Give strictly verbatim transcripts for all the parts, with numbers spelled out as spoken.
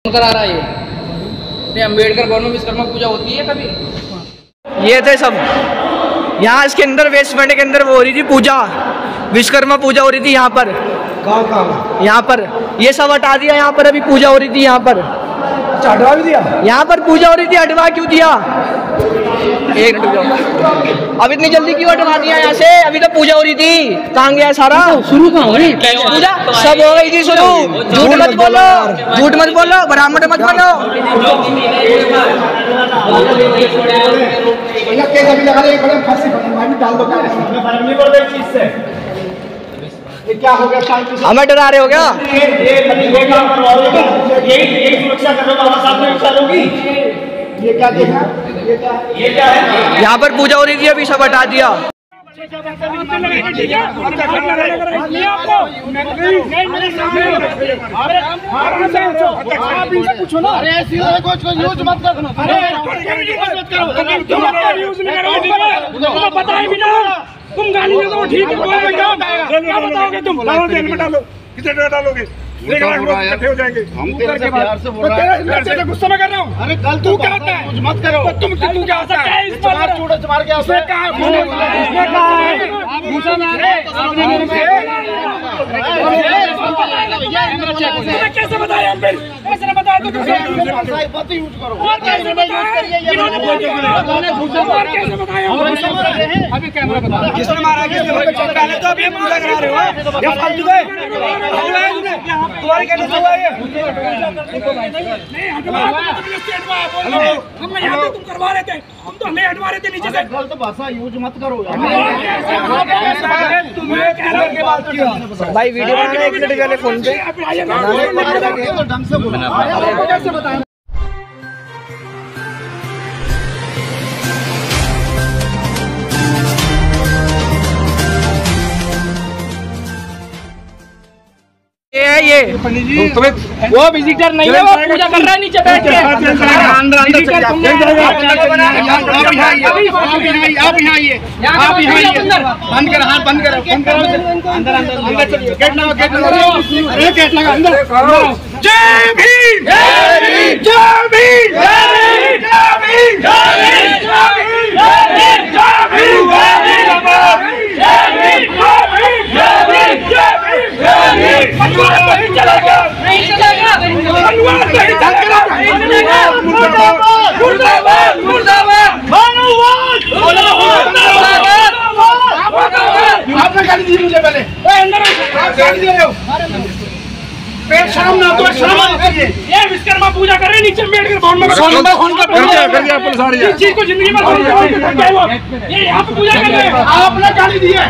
करा रहा है ये अम्बेडकर भवन में विश्वकर्मा पूजा होती है कभी? ये थे सब यहाँ इसके अंदर वेस्ट मंडे के अंदर वो हो रही थी पूजा, विश्वकर्मा पूजा हो रही थी यहाँ पर। कहाँ कहाँ? यहाँ पर ये सब हटा दिया, यहाँ पर अभी पूजा हो रही थी यहाँ पर। अच्छा हटवा भी दिया? यहाँ पर पूजा हो रही थी, हटवा क्यों दिया? एक मिनट जाओ, अब इतनी जल्दी क्यों हटवा दिया यहाँ से? अभी तो पूजा हो रही थी, कहाँ गया सारा? शुरू कहाँ हो रही पूजा? सब हो गई थी शुरू। झूठ मत बोलो, झूठ मत बोलो, ब्राह्मण मत बनो। क्या हो गया? हमें डरा रहे हो क्या? ये क्या देखा? ये क्या? ये क्या है? यहाँ पर पूजा हो रही थी, अभी सब हटा दिया। पूछो ना। अरे यूज मत करो, बताए भी ना तुम गाली दे दो, ठीक है क्या बताओगे तुम? डालो कितने डालोगे? इकट्ठे हो जाएंगे। हम तेरे से प्यार से बोल रहा हूं, तेरे से गुस्सा में कर रहा हूं। अरे कल तू क्या होता है? कुछ मत करो। तुम तू क्या होता है? इस बार चूड़ा मार के उसने कहा है, उसने कहा है गुस्सा में आ रहे आपने मेरे से कैसे बताया? हम फिर कैसे बताया? तो कैसे बात यूज करो और कैसे बताया? इन्होंने कैसे बताया? अभी कैमरा बता किसने मारा? किसने? पहले तो अभी पूजा करा रहे हो, ये फालतू है तुम्हारे कहने से हुआ ये? नहीं हम यहाँ पे तुम करवा रहे थे, तुम तो हमें हटवा रहे थे नीचे से। गलत भाषा यूज मत करो। भाई वीडियो बना रहे, एक मिनट पहले फोन पे ढंग से बोलो। ये है ये वो विजिटर नहीं है, वो पूजा कर रहा है नीचे बैठ के। आप यहाँ आइए, आप यहाँ आइए। बंद करो, हाथ बंद करो, बंद करो। अंदर अंदर अंदर चलिए। गेट लगाओ, गेट लगाओ। अरे गेट लगा अंदर। जय भीम, जय भीम, जय भीम, जय भीम, जय भीम, जय भीम, जय भीम, जय भीम, नहीं चलेगा, नहीं चलेगा, नहीं चलेगा, नहीं चलेगा। मुर्दाबाद, मुर्दाबाद, मुर्दाबाद, मुर्दाबाद, मुर्दाबाद। आपने गाली दी मुझे पहले, आप गाली दे रहे हो। पेट शाम ना तो शाम आती है। ये विश्वकर्मा पूजा कर रहे नीचे बैठ कर भवन में फोन नंबर फोन कर दिया कर दिया पुलिस आ रही है। इस चीज को जिंदगी में फोन कर ये यहाँ पे पूजा कर रहे हैं। आपने गाली दी है,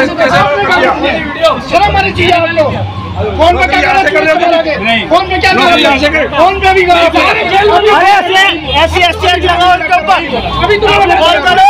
शर्म आनी चाहिए आपको। फोन पे क्या कर रहे हो? फोन पे क्या कर रहे हो? फोन पे भी करो। अरे ऐसे ऐसे ऐसे लगाओ इनके ऊपर। अभी तुम कॉल करो।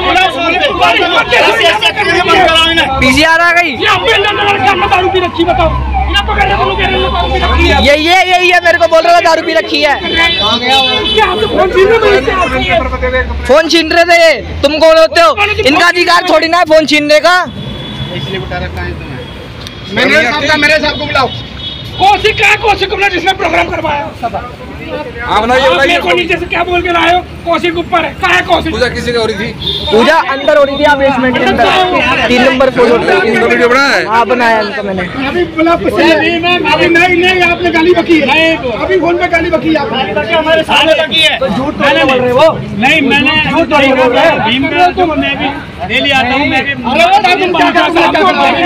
पीसीआर आ गई। ये अपने लंदन का मैं दारू पी रखी बताओ। ये पकड़ रहे हो, कह रहे हो दारू पी रखी है। ये ये यही है, मेरे को बोल रहा था दारू पी रखी है। क्या आप तो फोन छीन रहे हो? फोन छीन रहे थे, तुम कौन होते हो? इनका अधिकार थोड़ी ना है फोन छीनने का। इसलिए बता रखा है तुम्हें। मैंने साहब का मेरे साहब को बुलाओ। कौशिक का कौशिक को जिसने प्रोग्राम करवाया आप को नीचे से क्या बोल के लाए हो? कौशिक ऊपर है, कहाँ है कौशिक? पूजा किसी की हो रही थी? पूजा अंदर हो रही थी, बेसमेंट के अंदर। तीन नंबर फ्लोर पे वीडियो बनाया है। हाँ बनाया इनका मैंने। अभी बुला अभी नहीं नहीं आपने गाली बकी है। अभी फोन पे गाली बकी है आपने। हमारे सामने बकी है। तो झूठ बोल रहे हो? नहीं मैंने झूठ बोल रहे हो। भीम का तो मैं भी डेली आता हूँ। मैं भी अरे तुम क्या कर रहे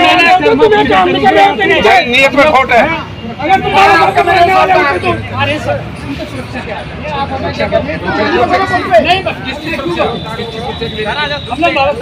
हो? नियत में खोट है। अगर तुम्हारा घर का रहने वाला है तो अरे सर नहीं अपना बाबा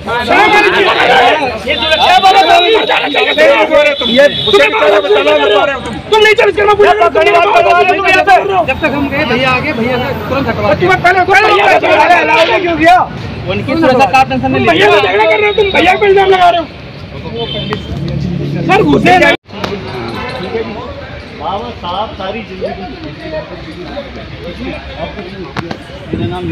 ये तुम नहीं चल करना पूरा जब तक हम गए भैया आगे भैया तुरंत हटवा पहले क्यों किया? उनकी सुरक्षा का टेंशन नहीं। भैया से झगड़ा कर रहे हो तुम, भैया पे इल्जाम लगा रहे हो। सर घुसे बाबा साहब सारी जिंदगी मेरा नाम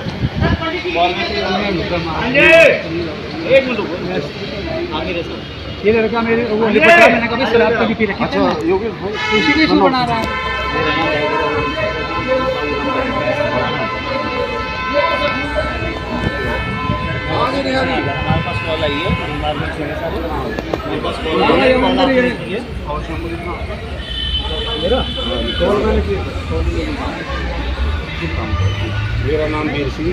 एक मिनट आगे ये लड़का मेरे वो लिपट रहा, मैंने कभी शराब कभी पी रखी। अच्छा योगेश भाई इसी के इशू बना रहा है। हमारे पास कॉल आई है, मेरे पास कॉल आई है और मेरा कॉल मैंने किया। मेरा नाम वीर सिंह।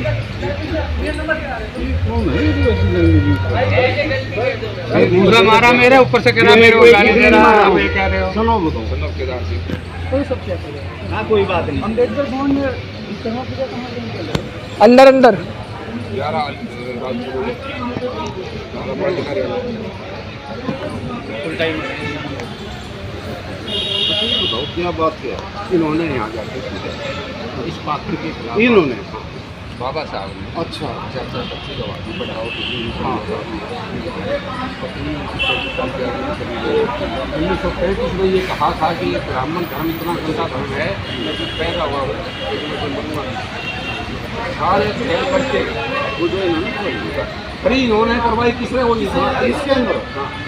दूसरा मारा मेरे ऊपर से कह रहा मेरे को गाली दे रहा है। ये कह रहे हो सुनो बताओ सुनो केदार सिंह कोई सब क्या करेगा। हां कोई बात नहीं। अम्बेडकर भवन में इतना पूजा कहां से अंदर अंदर ग्यारह रात को सारा बड़ा कार्यालय फुल टाइम। बताओ क्या बात क्या इन्होंने यहाँ जाके इस बात के खिलाफ इन्होंने बाबा साहब ने अच्छा चर्चा बच्ची गवाही बढ़ाओ उन्नीस सौ पैंतीस में ये कहा था कि ये ब्राह्मण धर्म इतना गंदा धर्म है कि पैदा हुआ सारे बच्चे फ्री इन्होंने करवाई किसने वो इसके अंदर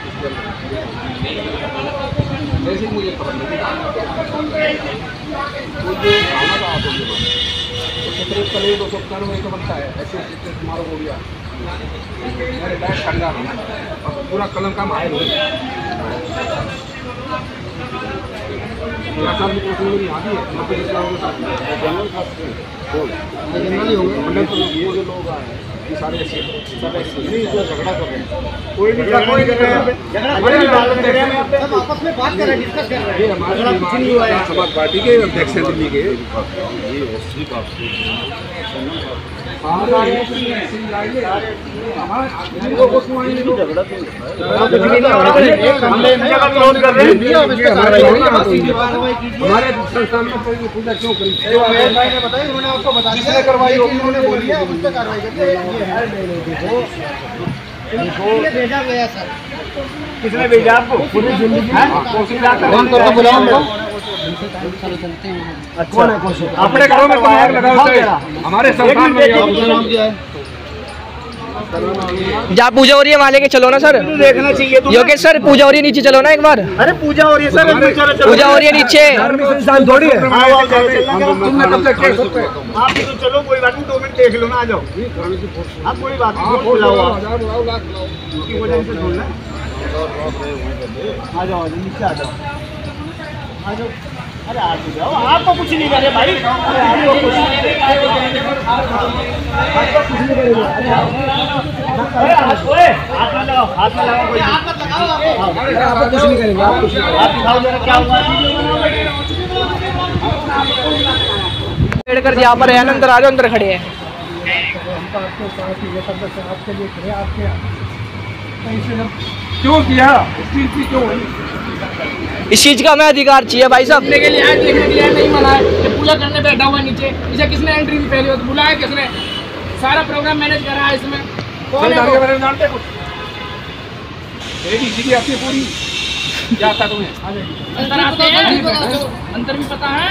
जैसे मुझे पता नहीं तो ये खाना था आप सत्रह पहले दो सौ पचानवे तो बनता है ऐसे कुमार हो गया मेरे बैग खरीदा पूरा कलम का माहिर हो गया जनरल ही हो गए ये जो लोग आए ये सारे ऐसे सब ऐसे नहीं जो झगड़ा कर रहे हैं कोई नहीं झगड़ा नहीं कर रहे हैं सब आपस में बात कर रहे हैं डिस्कस कर रहे हैं ये हमारे समाज पार्टी के अध्यक्ष हैं दिल्ली के ये ओसी बात हमारे संस्थान में कोई पूजा क्यों करी उन्होंने आपको बता दिया करवाई उन्होंने बोली है उस पर कार्रवाई करते हैं भेजा गया सर किसने भेजा आपको पूरी जिंदगी तो बुलाओ कौन है कौशिक अपने घरों में आग लगाओ हमारे संस्थान में जहाँ पूजा हो रही है वहाँ लेके चलो ना सर देखना चाहिए योगेश सर पूजा हो रही है नीचे चलो ना एक बार अरे पूजा हो रही है सर पूजा हो रही है नीचे संस्थान थोड़ी है आप तो चलो कोई बात नहीं दो मिनट देख लो ना आ जाओ आप कोई बात नहीं आ जाओ नीचे आ जाओ आ जाओ अरे आ जाओ आपको कुछ नहीं करे भाई आपको कुछ नहीं करेगा हाथ लगाओ हाथ लगाओ कोई आपको कुछ नहीं करेंगे आप कुछ आप दिखाओ जरा क्या हुआ कर यहाँ पर है अंदर आ जाओ अंदर खड़े हैं क्यों किया इस चीज की क्यों हुई इस चीज का हमें अधिकार चाहिए भाई साहब के लिए आज देखने के लिए नहीं मना है कि पूजा करने बैठा हुआ नीचे इसे किसने एंट्री दी पहले बुलाया किसने सारा प्रोग्राम मैनेज करा है इसमें कौन है के बारे में जानते कुछ एबीसीडी आपकी पूरी क्या आता तुम्हें अंदर आते हैं अंदर भी पता है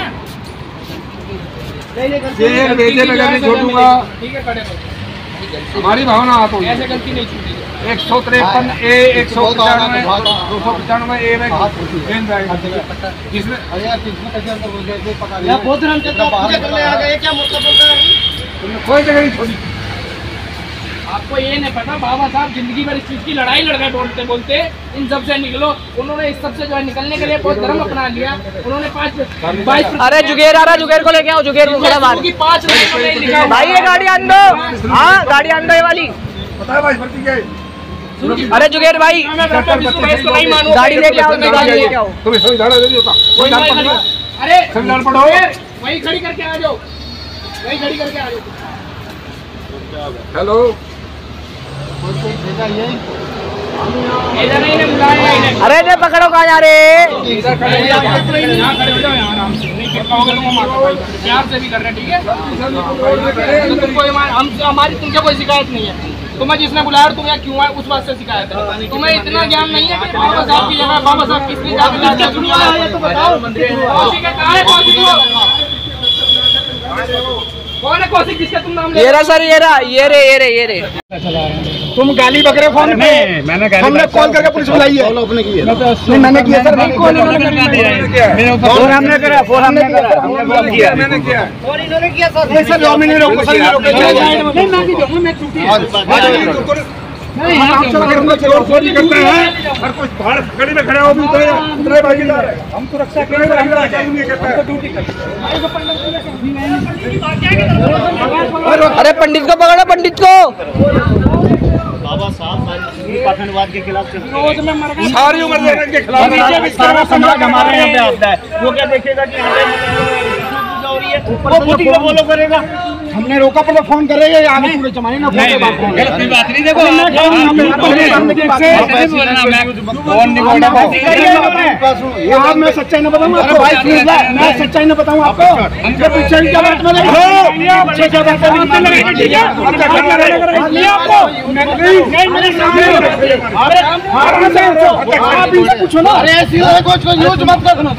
ये भेजे मैं नहीं छोड़ूंगा ठीक है खड़े रहो हमारी भावना आप हो ऐसे गलती नहीं छूटी एक सौ तिरपन ए एक सौ पचानवे दो सौ पचानवे ए में जिसमें कोई जगह नहीं छोड़ी आपको ये नहीं पता बाबा साहब जिंदगी भर इस चीज की लड़ाई लड़ गए बोलते बोलते इन सब से निकलो उन्होंने इस सब से जो है निकलने के लिए बहुत धर्म अपना लिया उन्होंने पाँच बाईस अरे जुगेर आ रहा जुगेर को लेके आओ जुगेर को खड़ा बात पाँच लिखा भाई ये गाड़ी आन दो हाँ गाड़ी आन दो ये वाली बताया भाई भर्ती क्या है अरे जुगेर भाई नहीं मानू गाड़ी लेके आओ गाड़ी लेके आओ तुम्हें संविधान नहीं होता अरे संविधान पढ़ो वही खड़ी करके आ जाओ वही खड़ी करके आ जाओ हेलो इधर नहीं बुलाया अरे ने पकड़ो कहाँ जा रहे इधर खड़े यहाँ खड़े हो जाओ आराम से नहीं कर पाओगे तो प्यार से भी कर रहे ठीक है तुमको हम हमारी तुमसे कोई शिकायत नहीं है तुम्हें जिसने बुलाया और तुम यहाँ क्यों आए उस बात से शिकायत है तुम्हें इतना ज्ञान नहीं है कि बाबा साहब की जगह बाबा साहब किस लिए तो बताओ कौन है कौशिक जिसका तुम नाम ले ये रहा सर ये रहा ये रे ये रे ये रे तुम गाली बकरे फोन पे मैंने हमने कॉल करके पुलिस बुलाई है। आपने की है? नहीं मैंने किया सर। फोन हमने करा फोन हमने करा हमने किया मैंने किया फोन इन्होंने किया सर। नहीं सर दो मिनट रोको सर रोको नहीं मैं भी दूंगा मैं छुट्टी नहीं हम लोग चोर चोरी करते हैं हर कोई बाहर गली में खड़ा हो भी तो इतने भागीदार है हम सुरक्षा के लिए हम नहीं करते हैं ड्यूटी करते। अरे पंडित को पकड़ो पंडित को। बाबा साहब पाखंडवाद के खिलाफ सारी उम्र देने के खिलाफ सारा समाज हमारे यहाँ पे आता है। वो क्या देखेगा कि ऊपर से फॉलो करेगा। हमने रोका पर फोन करेगा आगे पूरे जमाने ना कोई बात नहीं। देखो मैं सच्चाई न बताऊँ आपको मैं सच्चाई न बताऊँ आपको हमसे पीछे क्या बात पूछो ना। अरे ऐसी कुछ यूज मत करो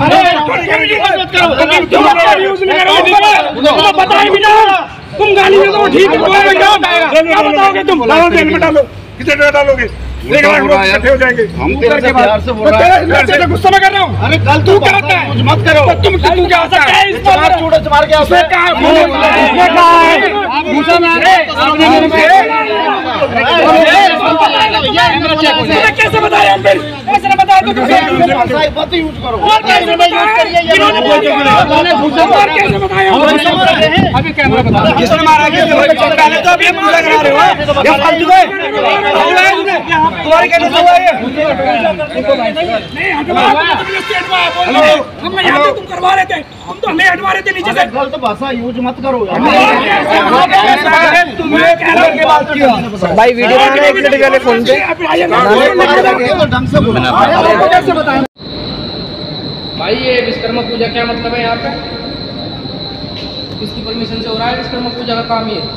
बताए बिना तुम गाली में तो ठीक है क्या बताओगे तुम डालो कितने डालोगे इकट्ठे हो जाएंगे। हम करके बाहर से बोल रहा है गुस्सा में कर रहा हूँ। अरे कल तू करता है कुछ मत करो तुम तुम क्या होता है इस बार चूड़ा मार के उसने कहा उसने कहा है गुस्सा में आपने मेरे पे कैसे बताया हम फिर कैसे बताया तो कैसे बात यूज करो और कैसे बताया इन्होंने और कैसे बताया अभी कैमरा बता किसने मारा पहले तो अभी हम पूरा करा रहे हो ये फालतू है तुम्हारे क्या हुआ है? नहीं हटवा हम यहाँ पे तुम करवा रहे थे हम तो हमें हटवा रहे थे नीचे से। गलत भाषा यूज मत करो भाई वीडियो बना एक मिनट पहले फोन पे ढंग से बोलो। भाई ये विश्वकर्मा पूजा क्या मतलब है यहाँ पे? किसकी परमिशन से हो रहा है विश्वकर्मा पूजा का काम? ये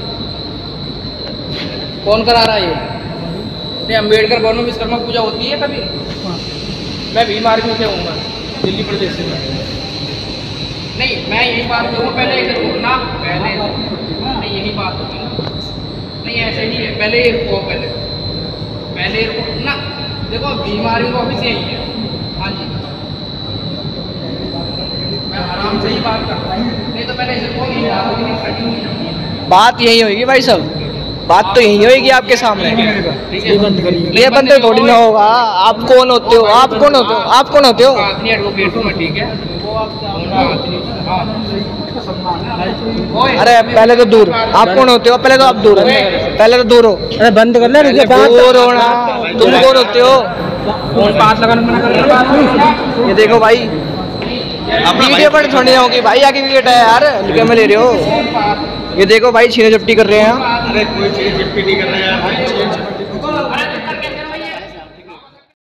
कौन करा रहा है? ये नहीं अम्बेडकर भवन में विश्वकर्मा पूजा होती है कभी? मैं भीम आर्मी से हूँ दिल्ली प्रदेश से। नहीं मैं यही बात करूँ पहले इधर ना पहले नहीं यही बात होगी ना नहीं ऐसे ही है पहले रुको पहले पहले रुको ना। देखो भीम आर्मी का ऑफिस यही है। हाँ जी मैं आराम से ही बात करता हूँ नहीं तो पहले इधर को नहीं बात यही होगी भाई सब बात तो यही होगी आपके सामने। ये बंदे थोड़ी ना होगा। आप कौन होते हो? आप कौन होते हो? आप कौन होते हो? एडवोकेट हूँ मैं ठीक है। अरे पहले तो दूर। आप कौन होते हो? पहले तो आप दूर हो पहले तो दूर हो। अरे बंद कर ले दूर हो ना। तुम कौन होते हो? फोन पास लगाने मना कर। ये देखो भाई वीडियो पर थोड़ी होगी भाई आगे वीडियो है यार क्या में ले रहे हो? ये देखो भाई छीने झपटी कर रहे हैं। अरे कोई चीज चिपटी नहीं कर रहे हैं।